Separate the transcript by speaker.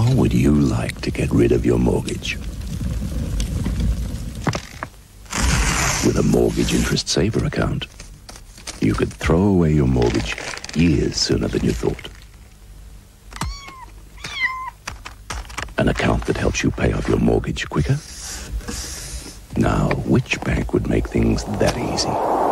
Speaker 1: How would you like to get rid of your mortgage? With a mortgage interest saver account, you could throw away your mortgage years sooner than you thought. An account that helps you pay off your mortgage quicker? Now, which bank would make things that easy?